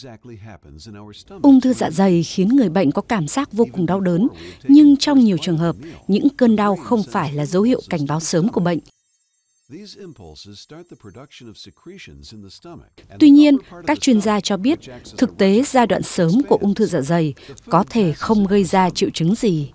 Ung thư dạ dày khiến người bệnh có cảm giác vô cùng đau đớn, nhưng trong nhiều trường hợp, những cơn đau không phải là dấu hiệu cảnh báo sớm của bệnh. Tuy nhiên, các chuyên gia cho biết, thực tế giai đoạn sớm của ung thư dạ dày có thể không gây ra triệu chứng gì.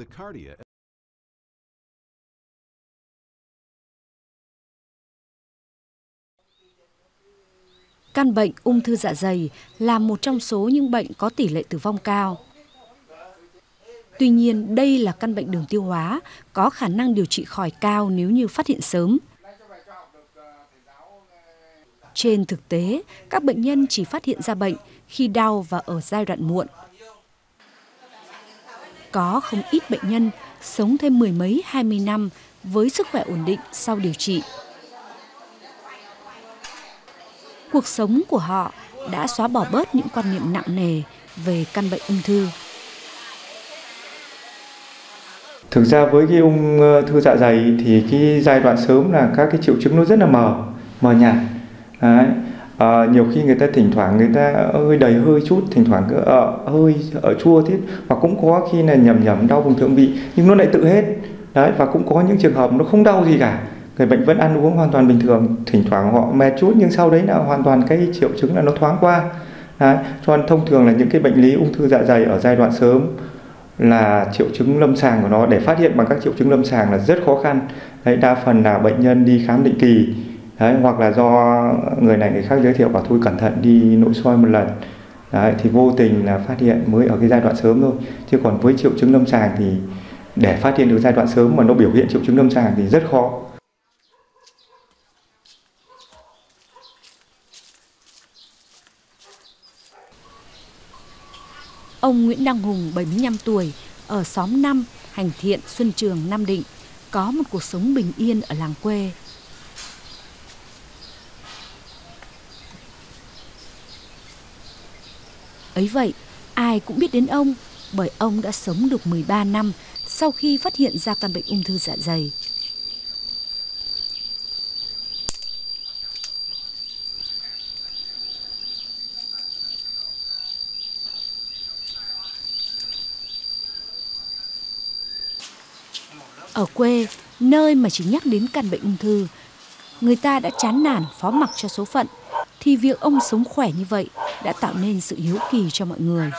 Căn bệnh ung thư dạ dày là một trong số những bệnh có tỷ lệ tử vong cao. Tuy nhiên, đây là căn bệnh đường tiêu hóa, có khả năng điều trị khỏi cao nếu như phát hiện sớm. Trên thực tế, các bệnh nhân chỉ phát hiện ra bệnh khi đau và ở giai đoạn muộn. Có không ít bệnh nhân sống thêm 10 mấy 20 năm với sức khỏe ổn định sau điều trị. Cuộc sống của họ đã xóa bỏ bớt những quan niệm nặng nề về căn bệnh ung thư. Thực ra với cái ung thư dạ dày thì cái giai đoạn sớm là các cái triệu chứng nó rất là mờ nhạt. Đấy. Nhiều khi người ta thỉnh thoảng người ta hơi đầy hơi chút, thỉnh thoảng hơi ở chua thiết, hoặc cũng có khi là nhầm đau vùng thượng vị nhưng nó lại tự hết. Đấy, và cũng có những trường hợp nó không đau gì cả, người bệnh vẫn ăn uống hoàn toàn bình thường, thỉnh thoảng họ mệt chút nhưng sau đấy là hoàn toàn cái triệu chứng là nó thoáng qua. Đấy, cho nên thông thường là những cái bệnh lý ung thư dạ dày ở giai đoạn sớm là triệu chứng lâm sàng của nó để phát hiện bằng các triệu chứng lâm sàng là rất khó khăn. Đấy, đa phần là bệnh nhân đi khám định kỳ. Đấy, hoặc là do người này người khác giới thiệu bảo thôi cẩn thận đi nội soi một lần. Đấy, thì vô tình là phát hiện mới ở cái giai đoạn sớm thôi. Chứ còn với triệu chứng lâm sàng thì để phát hiện được giai đoạn sớm mà nó biểu hiện triệu chứng lâm sàng thì rất khó. Ông Nguyễn Đăng Hùng, 75 tuổi, ở xóm 5, Hành Thiện, Xuân Trường, Nam Định, có một cuộc sống bình yên ở làng quê. Ấy vậy, ai cũng biết đến ông bởi ông đã sống được 13 năm sau khi phát hiện ra căn bệnh ung thư dạ dày. Ở quê, nơi mà chỉ nhắc đến căn bệnh ung thư, người ta đã chán nản phó mặc cho số phận, thì việc ông sống khỏe như vậy đã tạo nên sự hiếu kỳ cho mọi người.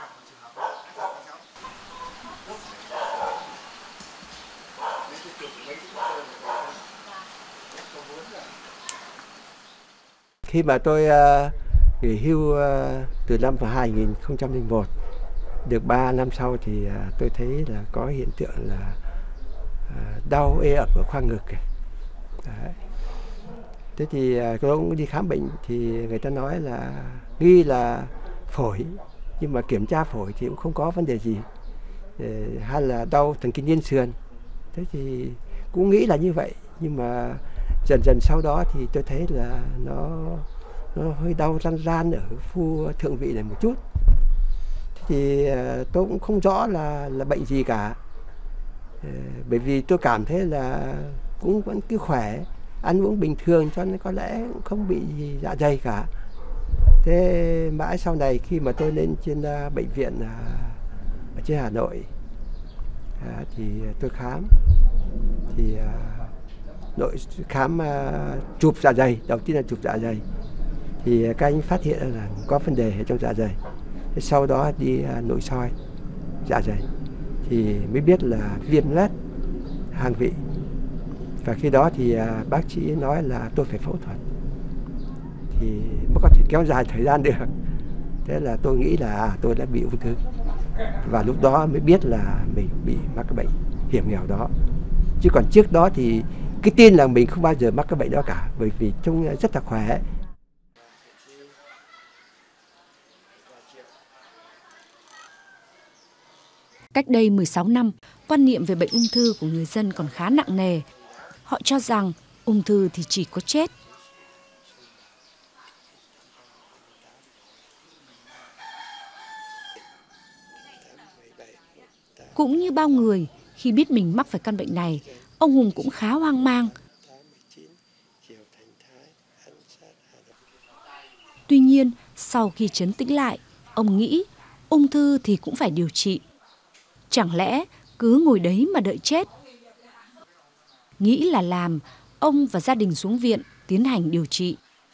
Khi mà tôi nghỉ hưu từ năm 2001, được 3 năm sau thì tôi thấy là có hiện tượng là đau ê ẩm ở khoang ngực. Đấy. Thế thì tôi cũng đi khám bệnh thì người ta nói là nghi là phổi, nhưng mà kiểm tra phổi thì cũng không có vấn đề gì, hay là đau thần kinh liên sườn. Thế thì cũng nghĩ là như vậy, nhưng mà dần dần sau đó thì tôi thấy là nó hơi đau ran ở khu thượng vị này một chút. Thế thì tôi cũng không rõ là bệnh gì cả, bởi vì tôi cảm thấy là cũng vẫn cứ khỏe, ăn uống bình thường, cho nên có lẽ cũng không bị gì dạ dày cả. Thế mãi sau này khi mà tôi lên trên bệnh viện ở trên Hà Nội thì tôi khám, thì nội khám chụp dạ dày, đầu tiên là chụp dạ dày, thì các anh phát hiện là có vấn đề ở trong dạ dày. Thế sau đó đi nội soi dạ dày thì mới biết là viêm loét hàng vị, và khi đó thì bác sĩ nói là tôi phải phẫu thuật thì mới có thể kéo dài thời gian được. Thế là tôi nghĩ là tôi đã bị ung thư, và lúc đó mới biết là mình bị mắc cái bệnh hiểm nghèo đó. Chứ còn trước đó thì cái tin là mình không bao giờ mắc cái bệnh đó cả, bởi vì trông rất là khỏe. Cách đây 16 năm, quan niệm về bệnh ung thư của người dân còn khá nặng nề. Họ cho rằng ung thư thì chỉ có chết. Cũng như bao người, khi biết mình mắc phải căn bệnh này, ông Hùng cũng khá hoang mang. Tuy nhiên, Sau khi trấn tĩnh lại, ông nghĩ ung thư thì cũng phải điều trị. Chẳng lẽ cứ ngồi đấy mà đợi chết? Nghĩ là làm, ông và gia đình xuống viện tiến hành điều trị.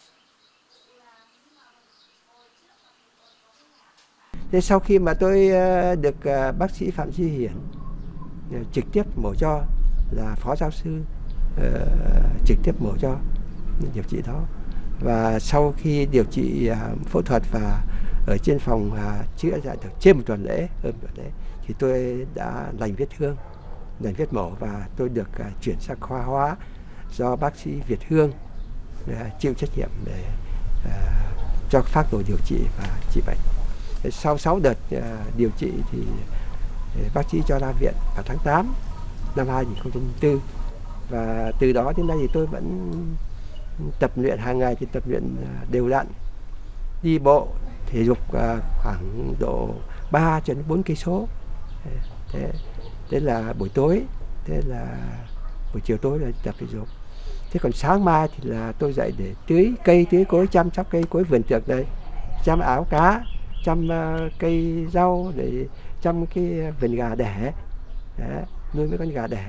Thế sau khi mà tôi được bác sĩ Phạm Duy Hiển trực tiếp mổ cho, là phó giáo sư trực tiếp mổ cho điều trị đó, và sau khi điều trị phẫu thuật và ở trên phòng chữa chạy được trên một tuần lễ, hơn một tuần lễ, thì tôi đã lành vết thương, lành vết mổ, và tôi được chuyển sang khoa hóa do bác sĩ Việt Hương chịu trách nhiệm để cho phác đồ điều trị và trị bệnh. Sau 6 đợt điều trị thì bác sĩ cho ra viện vào tháng 8 năm 2004, và từ đó đến nay thì tôi vẫn tập luyện hàng ngày, thì tập luyện đều đặn, đi bộ thể dục khoảng độ 3 đến 4 cây số. Thế là buổi tối, thế là buổi chiều tối là tập thể dục. Thế còn sáng mai thì là tôi dậy để tưới cây, tưới cối, chăm sóc cây cối vườn tược đây, chăm áo cá, chăm cây rau, để chăm cái vườn gà đẻ, nuôi mấy con gà đẻ.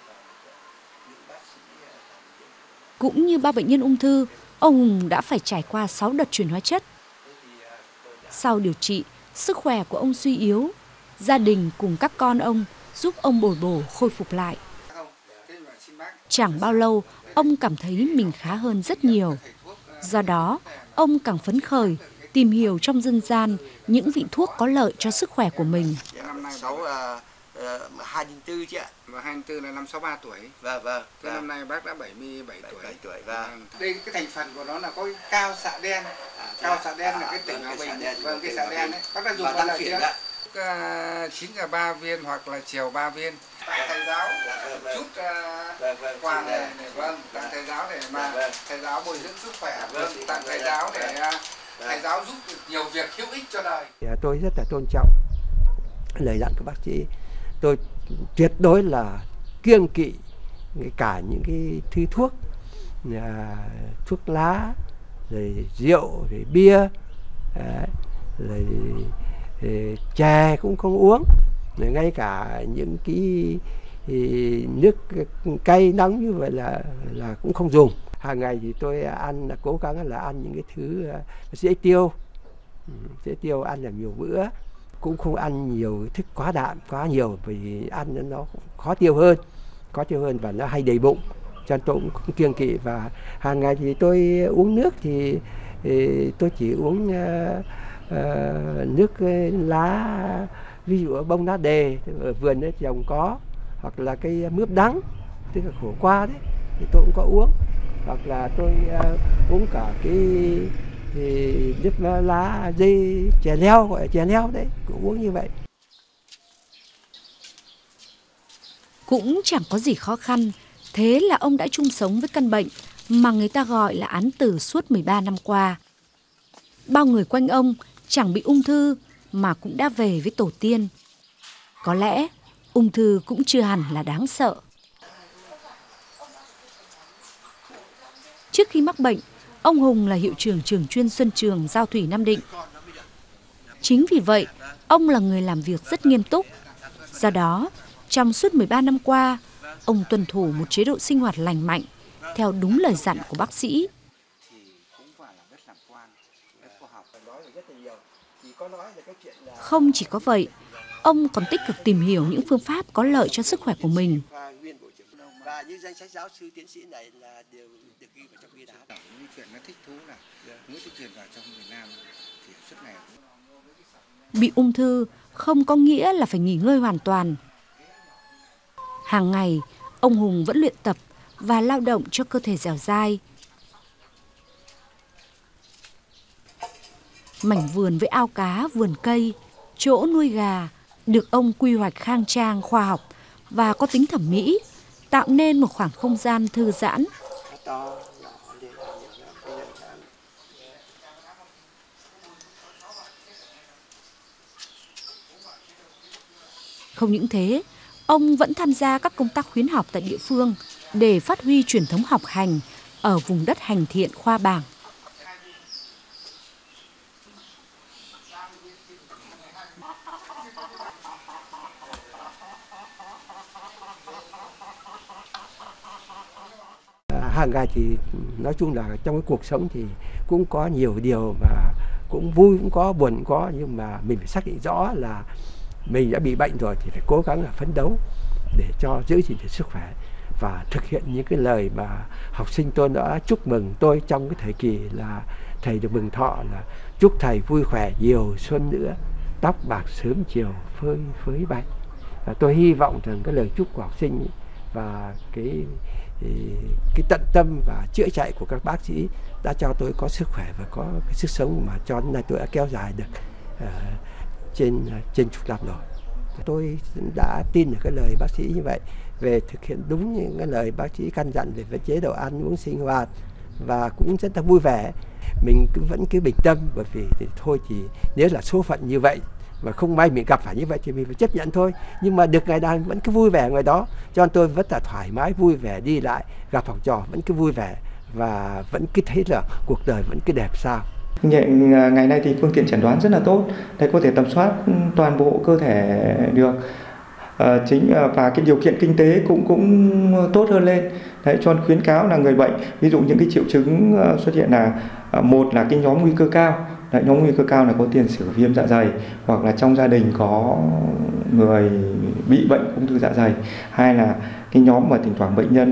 Cũng như bao bệnh nhân ung thư, ông Hùng đã phải trải qua 6 đợt chuyển hóa chất. Sau điều trị, sức khỏe của ông suy yếu, gia đình cùng các con ông giúp ông bồi bổ khôi phục lại. Chẳng bao lâu, ông cảm thấy mình khá hơn rất nhiều. Do đó, ông càng phấn khởi tìm hiểu trong dân gian những vị thuốc có lợi cho sức khỏe của mình. Năm nay 2004 chứ ạ. Và 24 là năm 63 tuổi. Vâng. Thế năm nay bác đã 77 tuổi. 77 tuổi, vâng. Đây cái thành phần của nó là có cái cao xạ đen. Cao xạ đen là cái tỉnh Hòa Bình. Vâng, cái xạ đen đấy. Bác đã dùng bao giờ chưa? 9 giờ 3 viên hoặc là chiều 3 viên. Tặng thầy giáo chút quà này, vâng, tặng thầy giáo để mà thầy giáo bồi dưỡng sức khỏe, vâng, tặng thầy giáo để thầy giáo giúp được nhiều việc hữu ích cho đời. Tôi rất là tôn trọng lời dặn của bác sĩ. Tôi tuyệt đối là kiêng kỵ cả những cái thứ thuốc, thuốc lá, rồi rượu, rồi bia, rồi chè cũng không uống, rồi ngay cả những cái nước cay nóng như vậy là cũng không dùng. Hàng ngày thì tôi ăn, cố gắng là ăn những cái thứ dễ tiêu, ăn là nhiều bữa, cũng không ăn nhiều thức quá đạm, quá nhiều, vì ăn nó khó tiêu hơn và nó hay đầy bụng, cho nên tôi cũng kiêng kỵ. Và hàng ngày thì tôi uống nước thì tôi chỉ uống nước lá, ví dụ bông lá đề ở vườn ấy trồng có, hoặc là cây mướp đắng, tức là khổ qua đấy, thì tôi cũng có uống, hoặc là tôi uống cả cái nước lá dây chè leo, gọi là chè leo đấy, cũng uống như vậy. Cũng chẳng có gì khó khăn, thế là ông đã chung sống với căn bệnh mà người ta gọi là án tử suốt 13 năm qua. Bao người quanh ông chẳng bị ung thư mà cũng đã về với tổ tiên. Có lẽ ung thư cũng chưa hẳn là đáng sợ. Trước khi mắc bệnh, ông Hùng là hiệu trưởng trường chuyên Xuân Trường, Giao Thủy, Nam Định. Chính vì vậy, ông là người làm việc rất nghiêm túc. Do đó, trong suốt 13 năm qua, ông tuân thủ một chế độ sinh hoạt lành mạnh, theo đúng lời dặn của bác sĩ. Không chỉ có vậy, ông còn tích cực tìm hiểu những phương pháp có lợi cho sức khỏe của mình. Và những danh sách giáo sư tiến sĩ này là đều được ghi vào trong ghi đá. Những chuyện nó thích thú là nếu tôi truyền vào trong Việt Nam thì suốt ngày Bị ung thư không có nghĩa là phải nghỉ ngơi hoàn toàn. Hàng ngày, ông Hùng vẫn luyện tập và lao động cho cơ thể dẻo dai. Mảnh vườn với ao cá, vườn cây, chỗ nuôi gà được ông quy hoạch khang trang, khoa học và có tính thẩm mỹ, tạo nên một khoảng không gian thư giãn. Không những thế, ông vẫn tham gia các công tác khuyến học tại địa phương để phát huy truyền thống học hành ở vùng đất Hành Thiện, Khoa Bảng. Hàng ngày thì nói chung là trong cái cuộc sống thì cũng có nhiều điều mà cũng vui cũng có, buồn cũng có, nhưng mà mình phải xác định rõ là mình đã bị bệnh rồi thì phải cố gắng là phấn đấu để cho giữ gìn được sức khỏe và thực hiện những cái lời mà học sinh tôi đã chúc mừng tôi trong cái thời kỳ là thầy được mừng thọ, là chúc thầy vui khỏe nhiều xuân nữa, tóc bạc sớm chiều phơi phới bay. Và tôi hy vọng rằng cái lời chúc của học sinh và cái tận tâm và chữa chạy của các bác sĩ đã cho tôi có sức khỏe và có cái sức sống mà cho đến nay tôi đã kéo dài được trên chục năm rồi. Tôi đã tin được cái lời bác sĩ như vậy, về thực hiện đúng những cái lời bác sĩ căn dặn về chế độ ăn uống sinh hoạt, và cũng rất là vui vẻ. Mình vẫn cứ bình tâm, bởi vì thì thôi thì nếu là số phận như vậy mà không may mình gặp phải như vậy thì mình phải chấp nhận thôi. Nhưng mà được ngày nào vẫn cứ vui vẻ ngoài đó, cho nên tôi vẫn là thoải mái vui vẻ đi lại, gặp học trò vẫn cứ vui vẻ và vẫn cứ thấy là cuộc đời vẫn cứ đẹp sao. Ngày nay thì phương tiện chẩn đoán rất là tốt, đây có thể tầm soát toàn bộ cơ thể được. Và cái điều kiện kinh tế cũng tốt hơn lên. Đấy, cho nên khuyến cáo là người bệnh, ví dụ những cái triệu chứng xuất hiện là một là cái nhóm nguy cơ cao. Đấy, nhóm nguy cơ cao là có tiền sử viêm dạ dày, hoặc là trong gia đình có người bị bệnh ung thư dạ dày. Hai là cái nhóm mà thỉnh thoảng bệnh nhân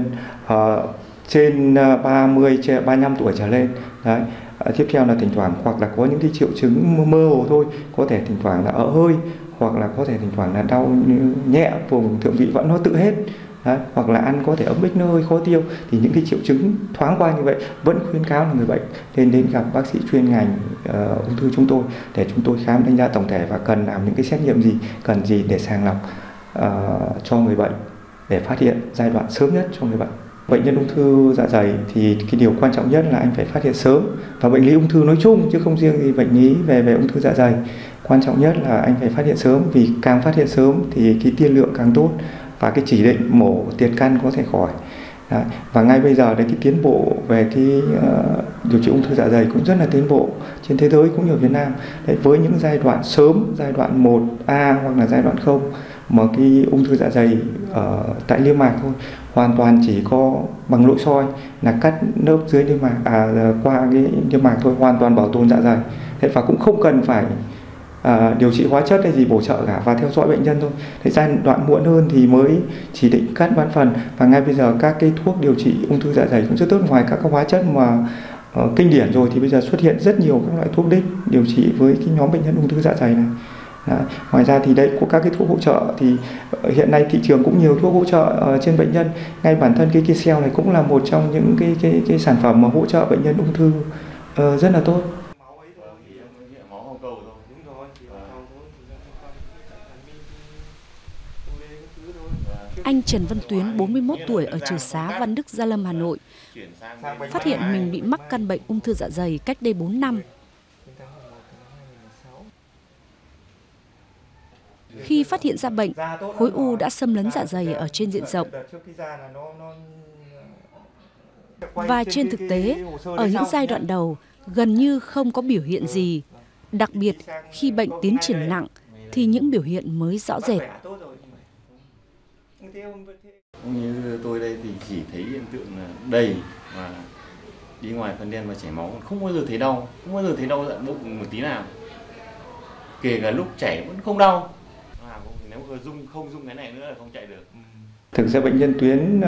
trên 35 tuổi trở lên. Đấy. Tiếp theo là thỉnh thoảng hoặc là có những cái triệu chứng mơ hồ thôi, có thể thỉnh thoảng là ợ hơi, hoặc là có thể thỉnh thoảng là đau nhẹ vùng thượng vị vẫn nó tự hết. Đấy, hoặc là ăn có thể ấm ích nó hơi khó tiêu, thì những cái triệu chứng thoáng qua như vậy vẫn khuyến cáo là người bệnh nên đến gặp bác sĩ chuyên ngành ung thư chúng tôi để chúng tôi khám đánh giá tổng thể và cần làm những cái xét nghiệm gì, cần gì để sàng lọc cho người bệnh để phát hiện giai đoạn sớm nhất cho người bệnh. Bệnh nhân ung thư dạ dày thì cái điều quan trọng nhất là anh phải phát hiện sớm, và bệnh lý ung thư nói chung chứ không riêng gì bệnh lý về ung thư dạ dày. Quan trọng nhất là anh phải phát hiện sớm, vì càng phát hiện sớm thì cái tiên lượng càng tốt và cái chỉ định mổ tiệt căn có thể khỏi. Đấy. Và ngay bây giờ đấy, cái tiến bộ về cái điều trị ung thư dạ dày cũng rất là tiến bộ trên thế giới cũng như ở Việt Nam. Đấy, với những giai đoạn sớm, giai đoạn 1A hoặc là giai đoạn 0 mà cái ung thư dạ dày tại niêm mạc thôi, hoàn toàn chỉ có bằng nội soi là cắt lớp dưới niêm mạc qua cái niêm mạc thôi, hoàn toàn bảo tồn dạ dày. Thế và cũng không cần phải điều trị hóa chất hay gì bổ trợ cả, và theo dõi bệnh nhân thôi. Thế giai đoạn muộn hơn thì mới chỉ định cắt bán phần. Và ngay bây giờ các cái thuốc điều trị ung thư dạ dày cũng rất tốt, ngoài các hóa chất mà kinh điển rồi thì bây giờ xuất hiện rất nhiều các loại thuốc đích điều trị với cái nhóm bệnh nhân ung thư dạ dày này. Đấy. Ngoài ra thì đây có các cái thuốc hỗ trợ, thì hiện nay thị trường cũng nhiều thuốc hỗ trợ trên bệnh nhân. Ngay bản thân cái cell này cũng là một trong những cái sản phẩm mà hỗ trợ bệnh nhân ung thư rất là tốt. Anh Trần Văn Tuyến, 41 tuổi, ở Trừ Xá, Văn Đức, Gia Lâm, Hà Nội, phát hiện mình bị mắc căn bệnh ung thư dạ dày cách đây 4 năm. Khi phát hiện ra bệnh, khối u đã xâm lấn dạ dày ở trên diện rộng. Và trên thực tế, ở những giai đoạn đầu, gần như không có biểu hiện gì. Đặc biệt, khi bệnh tiến triển nặng, thì những biểu hiện mới rõ rệt. Như tôi đây thì chỉ thấy hiện tượng là đầy và đi ngoài phân đen và chảy máu, không bao giờ thấy đau, không bao giờ thấy đau dạ bụng một tí nào. Kể cả lúc chảy vẫn không đau. Nếu không dung cái này nữa là không chạy được. Thực ra bệnh nhân Tuyến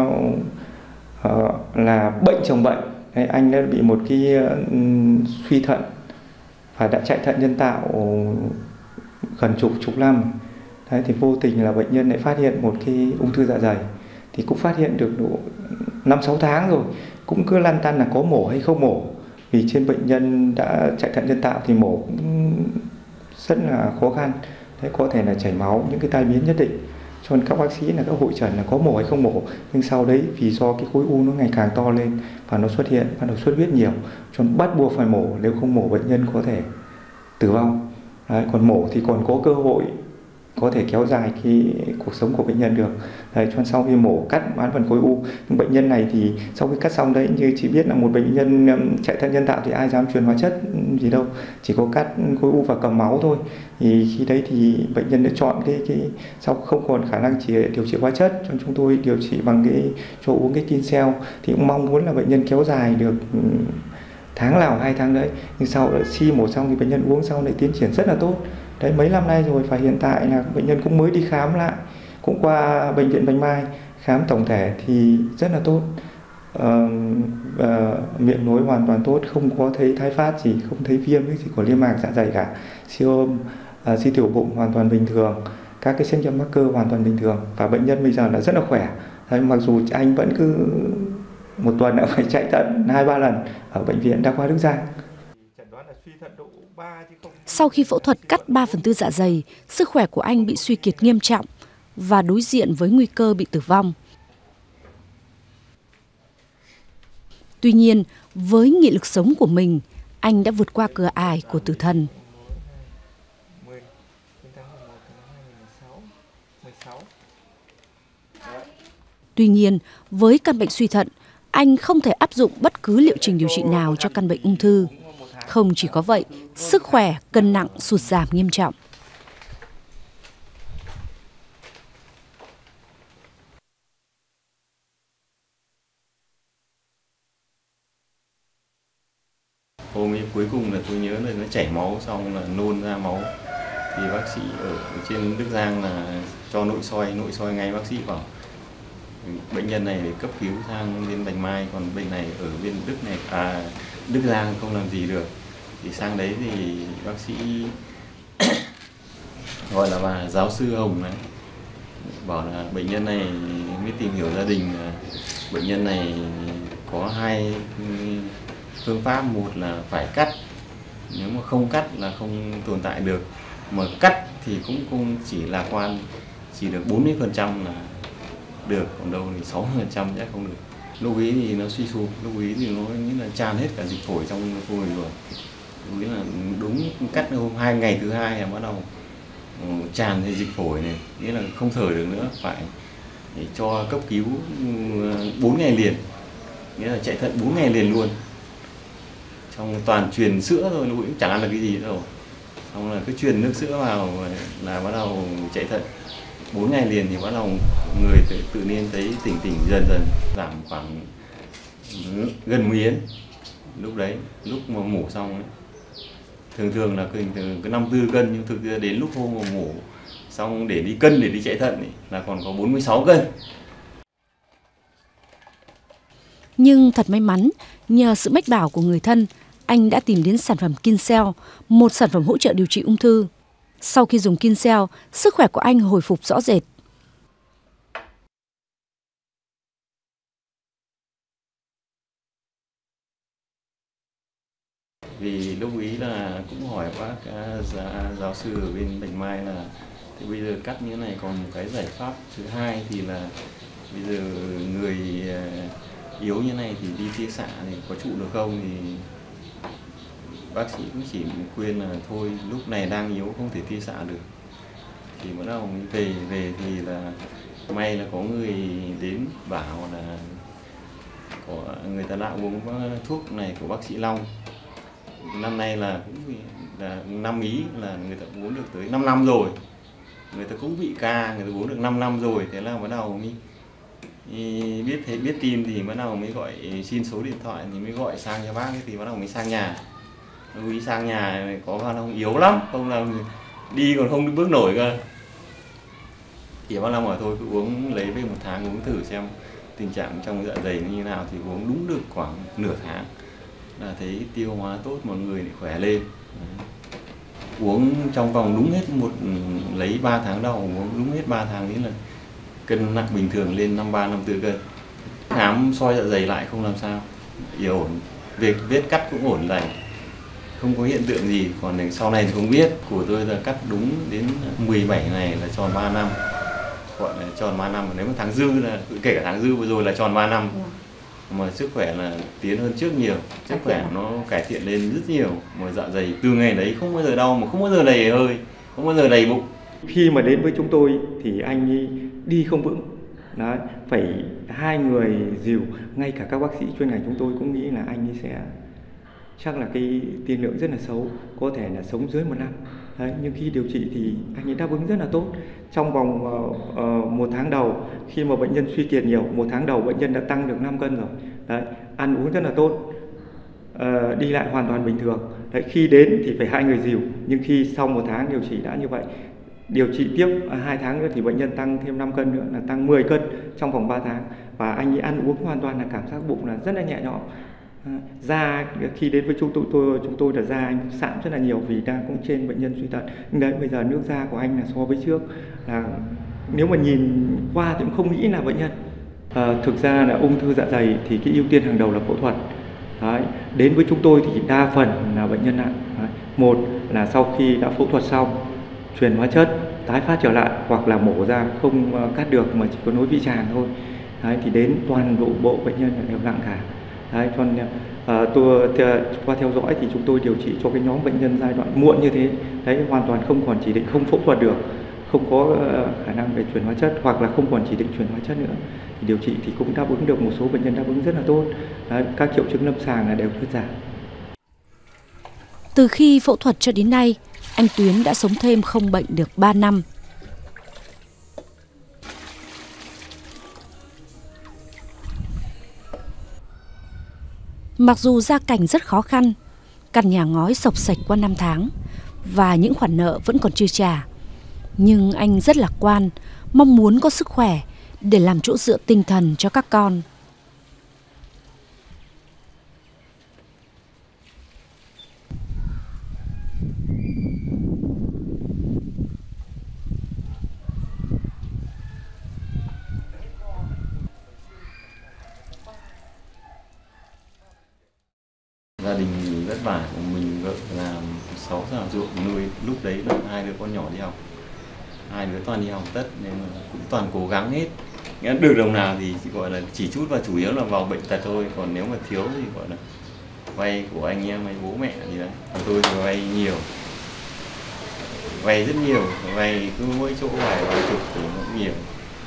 là bệnh chồng bệnh. Đấy, anh đã bị một cái suy thận và đã chạy thận nhân tạo gần chục năm. Đấy, thì vô tình là bệnh nhân lại phát hiện một cái ung thư dạ dày, thì cũng phát hiện được độ 5-6 tháng rồi, cũng cứ lăn tăn là có mổ hay không mổ. Vì trên bệnh nhân đã chạy thận nhân tạo thì mổ cũng rất là khó khăn. Đấy, có thể là chảy máu, những cái tai biến nhất định. Cho nên các bác sĩ là các hội chẩn là có mổ hay không mổ. Nhưng sau đấy vì do cái khối u nó ngày càng to lên và nó xuất hiện, bắt đầu xuất huyết nhiều, cho nên bắt buộc phải mổ. Nếu không mổ bệnh nhân có thể tử vong. Đấy, còn mổ thì còn có cơ hội có thể kéo dài cái cuộc sống của bệnh nhân được. Đấy, cho sau khi mổ cắt bán phần khối u, nhưng bệnh nhân này thì sau khi cắt xong đấy, như chị biết là một bệnh nhân chạy thận nhân tạo thì ai dám truyền hóa chất gì đâu, chỉ có cắt khối u và cầm máu thôi. Thì khi đấy thì bệnh nhân đã chọn cái sau không còn khả năng chỉ điều trị hóa chất, cho chúng tôi điều trị bằng cho uống cái Kincell, thì cũng mong muốn là bệnh nhân kéo dài được tháng nào 2 tháng đấy. Nhưng sau khi mổ xong thì bệnh nhân uống sau lại tiến triển rất là tốt. Đấy, mấy năm nay rồi, và hiện tại là bệnh nhân cũng mới đi khám lại, cũng qua bệnh viện Bạch Mai khám tổng thể thì rất là tốt. Miệng nối hoàn toàn tốt, không có thấy tái phát gì, không thấy viêm cái gì của niêm mạc dạ dày cả, siêu âm di tiểu bụng hoàn toàn bình thường, các cái xét nghiệm mắc cơ hoàn toàn bình thường, và bệnh nhân bây giờ là rất là khỏe. Đấy, mặc dù anh vẫn cứ một tuần đã phải chạy thận 2-3 lần ở bệnh viện Đa khoa Đức Giang. Sau khi phẫu thuật cắt 3/4 dạ dày, sức khỏe của anh bị suy kiệt nghiêm trọng và đối diện với nguy cơ bị tử vong. Tuy nhiên, với nghị lực sống của mình, anh đã vượt qua cửa ải của tử thần. Tuy nhiên, với căn bệnh suy thận, anh không thể áp dụng bất cứ liệu trình điều trị nào cho căn bệnh ung thư. Không chỉ có vậy, sức khỏe, cân nặng sụt giảm nghiêm trọng. Hôm ấy cuối cùng là tôi nhớ là nó chảy máu xong là nôn ra máu, thì bác sĩ ở trên Đức Giang là cho nội soi ngay, bác sĩ bảo bệnh nhân này để cấp cứu sang bên Bạch Mai, còn bệnh này ở bên Đức Giang không làm gì được. Thì sang đấy thì bác sĩ gọi là bà giáo sư Hồng này bảo là bệnh nhân này mới tìm hiểu gia đình, bệnh nhân này có 2 phương pháp, một là phải cắt, nếu mà không cắt là không tồn tại được, mà cắt thì cũng không chỉ lạc quan, chỉ được 40% là được, còn đâu thì 60% chắc không được. Lúc ấy thì nó suy sụp, lúc ấy thì nó nghĩ là tràn hết cả dịch phổi trong phổi rồi. Nghĩa là đúng cắt hôm 2 ngày thứ 2 là bắt đầu tràn thì dịch phổi này, nghĩa là không thở được nữa, phải để cho cấp cứu 4 ngày liền, nghĩa là chạy thận 4 ngày liền luôn. Xong toàn truyền sữa thôi, lúc ấy cũng chẳng ăn được cái gì đâu. Xong là cứ truyền nước sữa vào là bắt đầu chạy thận 4 ngày liền, thì bắt đầu người tự nhiên thấy tỉnh dần giảm khoảng gần 10 yến. Lúc đấy, lúc mà mổ xong ấy, thường là cứ 54 cân, nhưng thực ra đến lúc hôm mà mổ xong để đi cân để đi chạy thận ấy, là còn có 46 cân. Nhưng thật may mắn, nhờ sự mách bảo của người thân, anh đã tìm đến sản phẩm Kincell, một sản phẩm hỗ trợ điều trị ung thư. Sau khi dùng Kincell, sức khỏe của anh hồi phục rõ rệt. Vì lúc ý là cũng hỏi bác giáo sư ở bên Bạch Mai là thì bây giờ cắt như thế này còn một cái giải pháp thứ hai thì là bây giờ người yếu như này thì đi tia xạ thì có trụ được không, thì bác sĩ cũng chỉ khuyên là thôi lúc này đang yếu không thể tia xạ được. Thì bắt đầu về thì là may là có người đến bảo là có người ta đã uống thuốc này của bác sĩ Long. Năm nay là cũng là năm Ý là người ta uống được tới 5 năm rồi, người ta cũng bị ca, người ta uống được 5 năm rồi, thế là bắt đầu mới biết tin thì bắt đầu mới gọi xin số điện thoại thì mới gọi sang cho bác ấy, thì bắt đầu mới sang nhà. Ý sang nhà có bao lâu yếu lắm, không là đi còn không bước nổi cơ. Thì bác Long bảo thôi cứ uống lấy về 1 tháng uống thử xem tình trạng trong dạ dày như thế nào, thì uống đúng được khoảng nửa tháng là thấy tiêu hóa tốt, mọi người lại khỏe lên. Đấy. Uống trong vòng đúng hết lấy 3 tháng đầu, uống đúng hết 3 tháng đấy là cân nặng bình thường lên 53-54 cân. Khám soi dạ dày lại không làm sao, ổn, việc vết cắt cũng ổn lành, không có hiện tượng gì. Còn sau này thì không biết, của tôi là cắt đúng đến 17 ngày là tròn 3 năm, gọi là tròn 3 năm. Nếu mà tháng dư là kể cả tháng dư vừa rồi là tròn 3 năm. Mà sức khỏe là tiến hơn trước nhiều, sức khỏe nó cải thiện lên rất nhiều. Mà dạ dày từ ngày đấy không bao giờ đau, mà không bao giờ đầy hơi, không bao giờ đầy bụng, Khi mà đến với chúng tôi thì anh ấy đi không vững. Đấy, phải 2 người dìu, ngay cả các bác sĩ chuyên ngành chúng tôi cũng nghĩ là anh ấy sẽ chắc là cái tiên lượng rất là xấu, có thể là sống dưới 1 năm. Đấy, nhưng khi điều trị thì anh ấy đáp ứng rất là tốt. Trong vòng 1 tháng đầu, khi mà bệnh nhân suy kiệt nhiều, 1 tháng đầu bệnh nhân đã tăng được 5 cân rồi. Đấy, ăn uống rất là tốt, đi lại hoàn toàn bình thường. Đấy, khi đến thì phải 2 người dìu, nhưng khi sau 1 tháng điều trị đã như vậy, điều trị tiếp 2 tháng nữa thì bệnh nhân tăng thêm 5 cân nữa, là tăng 10 cân trong vòng 3 tháng. Và anh ấy ăn uống hoàn toàn là cảm giác bụng là rất là nhẹ nhõm. Da khi đến với chúng tôi là da anh sạm rất là nhiều vì đang cũng trên bệnh nhân suy thận. Nhưng đấy, bây giờ nước da của anh là so với trước là nếu mà nhìn qua thì cũng không nghĩ là bệnh nhân. Thực ra là ung thư dạ dày thì cái ưu tiên hàng đầu là phẫu thuật. Đấy, đến với chúng tôi thì đa phần là bệnh nhân nặng. Đấy, một là sau khi đã phẫu thuật xong, truyền hóa chất, tái phát trở lại, hoặc là mổ ra không cắt được mà chỉ có nối vi tràng thôi. Đấy, thì đến toàn bộ bệnh nhân đều nặng cả. Đấy, cho nên qua theo dõi thì chúng tôi điều trị cho cái nhóm bệnh nhân giai đoạn muộn như thế, đấy, hoàn toàn không còn chỉ định không phẫu thuật được, không có khả năng về truyền hóa chất, hoặc là không còn chỉ định truyền hóa chất nữa, thì điều trị thì cũng đáp ứng được, một số bệnh nhân đáp ứng rất là tốt. Đấy, các triệu chứng lâm sàng là đều thuyết giảm. Từ khi phẫu thuật cho đến nay, anh Tuyến đã sống thêm không bệnh được 3 năm. Mặc dù gia cảnh rất khó khăn, căn nhà ngói xộc xệch qua 5 tháng và những khoản nợ vẫn còn chưa trả, nhưng anh rất lạc quan, mong muốn có sức khỏe để làm chỗ dựa tinh thần cho các con. Gia đình vất vả của mình, vợ làm 6 xào ruộng nuôi, lúc đấy là 2 đứa con nhỏ đi học, 2 đứa toàn đi học tất nên là cũng toàn cố gắng hết. Nghĩa được đồng nào thì gọi là chỉ chút, và chủ yếu là vào bệnh tật thôi, còn nếu mà thiếu thì gọi là vay của anh em hay bố mẹ gì đấy. Còn tôi thì vay nhiều, vay rất nhiều, vay cứ mỗi chỗ vài chục thì nó cũng nhiều.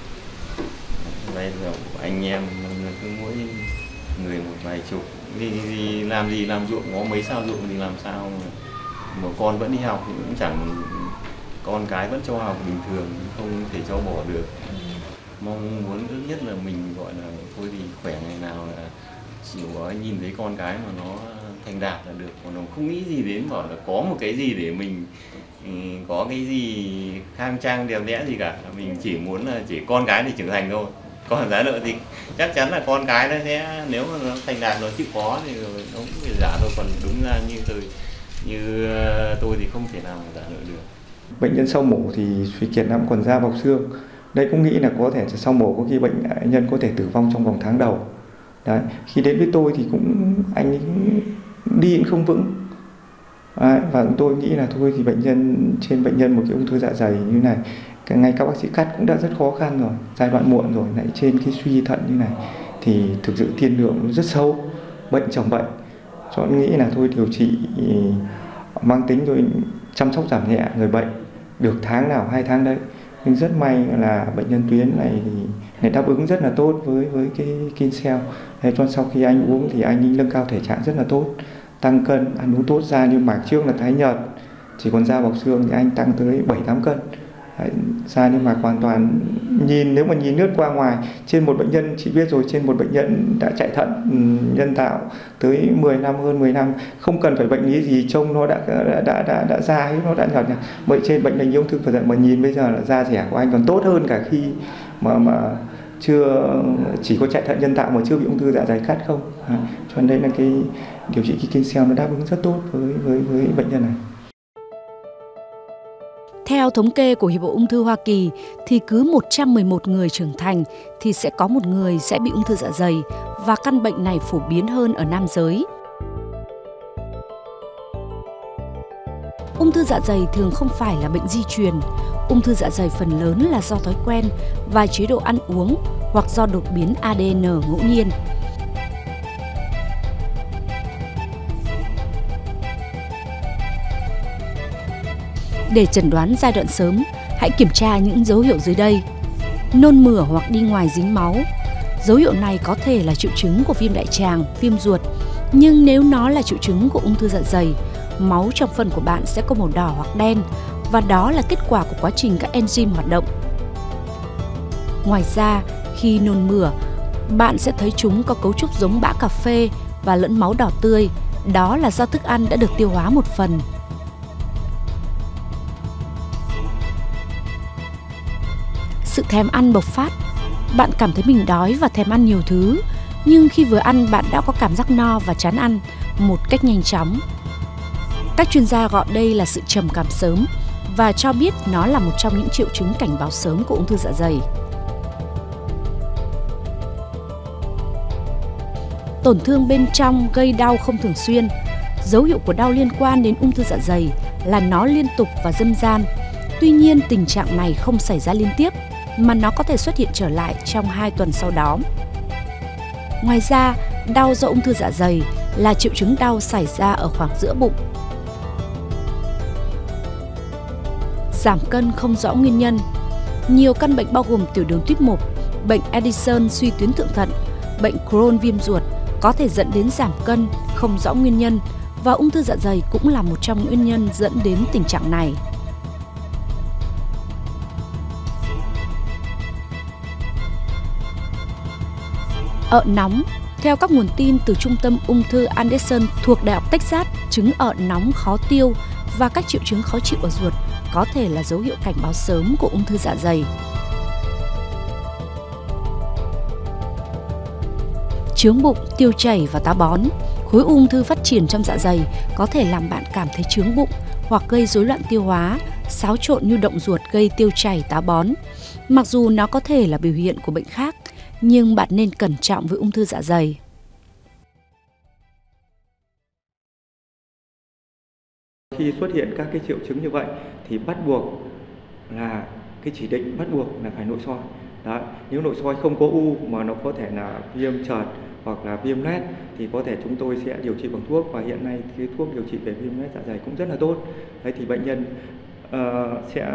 Vay của anh em cứ mỗi người một vài chục. Vì làm gì làm ruộng, có mấy sao ruộng thì làm sao mà con vẫn đi học thì cũng chẳng, con cái vẫn cho học bình thường, không thể cho bỏ được. Mong muốn thứ nhất là mình gọi là thôi thì khỏe ngày nào là chỉ có nhìn thấy con cái mà nó thành đạt là được, còn nó không nghĩ gì đến bảo là có một cái gì để mình có cái gì khang trang đẹp đẽ gì cả. Mình chỉ muốn là chỉ con cái thì trưởng thành thôi. Còn giá nợ thì chắc chắn là con cái nó sẽ, nếu mà nó thành đạt nó chịu khó thì nó cũng phải giả thôi, còn đúng ra như tôi thì không thể nào mà giả nợ được. Bệnh nhân sau mổ thì suy kiệt lắm, còn da bọc xương. Đây cũng nghĩ là có thể sau mổ có khi bệnh nhân có thể tử vong trong vòng tháng đầu. Đấy, khi đến với tôi thì cũng anh ấy đi cũng không vững. Đấy, và tôi nghĩ là thôi thì bệnh nhân một cái ung thư dạ dày như này, ngay các bác sĩ cắt cũng đã rất khó khăn rồi, giai đoạn muộn rồi, lại trên cái suy thận như này thì thực sự tiên lượng rất xấu, bệnh chồng bệnh. Cho nên nghĩ là thôi điều trị mang tính rồi chăm sóc giảm nhẹ người bệnh được tháng nào 2 tháng đấy. Nhưng rất may là bệnh nhân Tuyến này thì đáp ứng rất là tốt với cái Kincell. Thế cho sau khi anh uống thì anh ấy nâng cao thể trạng rất là tốt, tăng cân, ăn uống tốt, da như mạc trước là tái nhợt, chỉ còn da bọc xương thì anh tăng tới 7-8 cân. Đấy, da như mạc hoàn toàn, nếu mà nhìn lướt qua ngoài, trên một bệnh nhân chị biết rồi, trên một bệnh nhân đã chạy thận nhân tạo tới 10 năm, hơn 10 năm, không cần phải bệnh lý gì, trông nó đã da ấy, nó đã nhợt nhạt. Bởi trên bệnh lý ung thư phổi thận mà nhìn bây giờ là da rẻ của anh còn tốt hơn cả khi mà chưa chỉ có chạy thận nhân tạo mà chưa bị ung thư dạ dày cắt không. Cho nên đây là cái điều trị Kincell nó đáp ứng rất tốt với bệnh nhân này. Theo thống kê của Hiệp hội Ung thư Hoa Kỳ thì cứ 111 người trưởng thành thì sẽ có một người sẽ bị ung thư dạ dày, và căn bệnh này phổ biến hơn ở nam giới. Ung thư dạ dày thường không phải là bệnh di truyền. Ung thư dạ dày phần lớn là do thói quen và chế độ ăn uống hoặc do đột biến ADN ngẫu nhiên. Để chẩn đoán giai đoạn sớm, hãy kiểm tra những dấu hiệu dưới đây. Nôn mửa hoặc đi ngoài dính máu. Dấu hiệu này có thể là triệu chứng của viêm đại tràng, viêm ruột, nhưng nếu nó là triệu chứng của ung thư dạ dày, máu trong phân của bạn sẽ có màu đỏ hoặc đen, và đó là kết quả của quá trình các enzyme hoạt động. Ngoài ra, khi nôn mửa, bạn sẽ thấy chúng có cấu trúc giống bã cà phê và lẫn máu đỏ tươi, đó là do thức ăn đã được tiêu hóa một phần. Sự thèm ăn bộc phát. Bạn cảm thấy mình đói và thèm ăn nhiều thứ, nhưng khi vừa ăn bạn đã có cảm giác no và chán ăn một cách nhanh chóng. Các chuyên gia gọi đây là sự trầm cảm sớm và cho biết nó là một trong những triệu chứng cảnh báo sớm của ung thư dạ dày. Tổn thương bên trong gây đau không thường xuyên. Dấu hiệu của đau liên quan đến ung thư dạ dày là nó liên tục và dâm gian. Tuy nhiên, tình trạng này không xảy ra liên tiếp, mà nó có thể xuất hiện trở lại trong 2 tuần sau đó. Ngoài ra, đau do ung thư dạ dày là triệu chứng đau xảy ra ở khoảng giữa bụng. Giảm cân không rõ nguyên nhân. Nhiều căn bệnh bao gồm tiểu đường tuyếp 1, bệnh Addison suy tuyến thượng thận, bệnh Crohn viêm ruột có thể dẫn đến giảm cân không rõ nguyên nhân, và ung thư dạ dày cũng là một trong những nguyên nhân dẫn đến tình trạng này. Ợ nóng. Theo các nguồn tin từ Trung tâm Ung thư Anderson thuộc Đại học Texas, chứng ợ nóng khó tiêu và các triệu chứng khó chịu ở ruột có thể là dấu hiệu cảnh báo sớm của ung thư dạ dày. Chướng bụng, tiêu chảy và táo bón. Khối ung thư phát triển trong dạ dày có thể làm bạn cảm thấy chướng bụng hoặc gây rối loạn tiêu hóa, xáo trộn nhu động ruột gây tiêu chảy, táo bón. Mặc dù nó có thể là biểu hiện của bệnh khác, nhưng bạn nên cẩn trọng với ung thư dạ dày. Khi xuất hiện các cái triệu chứng như vậy thì bắt buộc là cái chỉ định bắt buộc là phải nội soi. Đấy, nếu nội soi không có u mà nó có thể là viêm chợt hoặc là viêm loét thì có thể chúng tôi sẽ điều trị bằng thuốc, và hiện nay cái thuốc điều trị về viêm loét dạ dày cũng rất là tốt. Đấy, thì bệnh nhân sẽ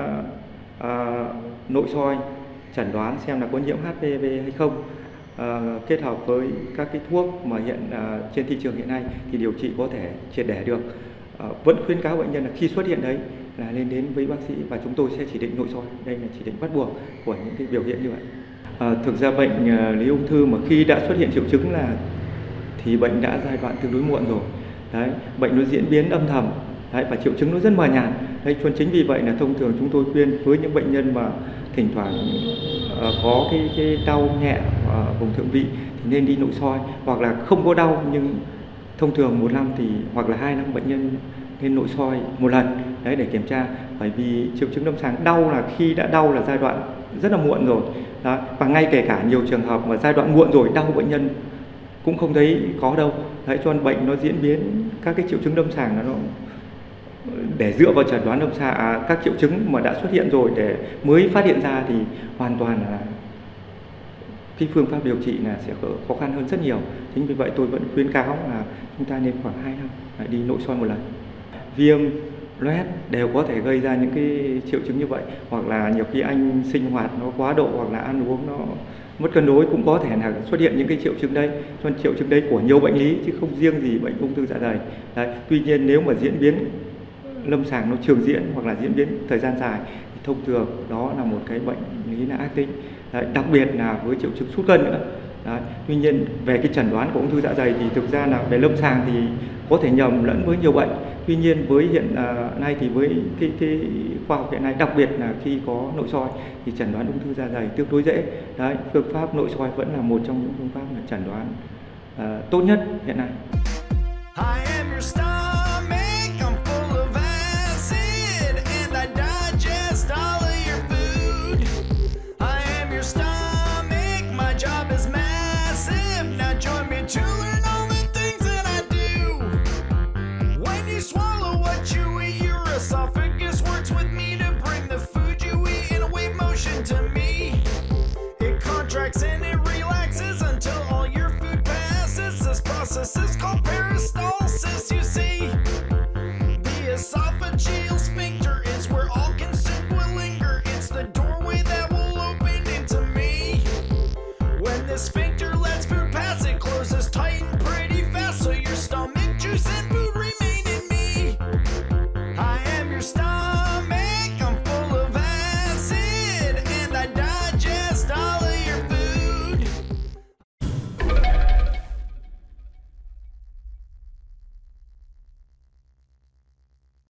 nội soi chẩn đoán xem là có nhiễm HPV hay không, kết hợp với các cái thuốc mà hiện trên thị trường hiện nay thì điều trị có thể triệt để được. Vẫn khuyến cáo bệnh nhân là khi xuất hiện đấy là nên đến với bác sĩ và chúng tôi sẽ chỉ định nội soi. Đây là chỉ định bắt buộc của những cái biểu hiện như vậy. Thực ra bệnh lý ung thư mà khi đã xuất hiện triệu chứng là thì bệnh đã giai đoạn tương đối muộn rồi. Đấy, bệnh nó diễn biến âm thầm. Đấy, và triệu chứng nó rất mờ nhạt. Đấy, cho chính vì vậy là thông thường chúng tôi khuyên với những bệnh nhân mà thỉnh thoảng có cái đau nhẹ vùng thượng vị thì nên đi nội soi, hoặc là không có đau nhưng thông thường 1 năm thì hoặc là 2 năm bệnh nhân nên nội soi 1 lần đấy để kiểm tra, bởi vì triệu chứng lâm sàng đau là khi đã đau là giai đoạn rất là muộn rồi. Đó, và ngay kể cả nhiều trường hợp mà giai đoạn muộn rồi đau bệnh nhân cũng không thấy có đâu. Đấy, cho nên bệnh nó diễn biến các cái triệu chứng lâm sàng là nó để dựa vào chẩn đoán lâm sàng các triệu chứng mà đã xuất hiện rồi để mới phát hiện ra thì hoàn toàn là cái phương pháp điều trị là sẽ khó khăn hơn rất nhiều. Chính vì vậy tôi vẫn khuyến cáo là chúng ta nên khoảng 2 năm đi nội soi 1 lần. Viêm, loét đều có thể gây ra những cái triệu chứng như vậy, hoặc là nhiều khi anh sinh hoạt nó quá độ hoặc là ăn uống nó mất cân đối cũng có thể là xuất hiện những cái triệu chứng đấy. Cho nên triệu chứng đấy của nhiều bệnh lý chứ không riêng gì bệnh ung thư dạ dày. Đấy, tuy nhiên nếu mà diễn biến lâm sàng nó trường diễn hoặc là diễn biến thời gian dài thì thông thường đó là một cái bệnh lý là ác tính. Đấy, đặc biệt là với triệu chứng sút cân nữa. Đấy, tuy nhiên về cái chẩn đoán của ung thư dạ dày thì thực ra là về lâm sàng thì có thể nhầm lẫn với nhiều bệnh. Tuy nhiên với hiện nay thì với cái khoa học hiện nay, đặc biệt là khi có nội soi thì chẩn đoán ung thư dạ dày tương đối dễ. Đấy, phương pháp nội soi vẫn là một trong những phương pháp là chẩn đoán tốt nhất hiện nay. to me. It contracts in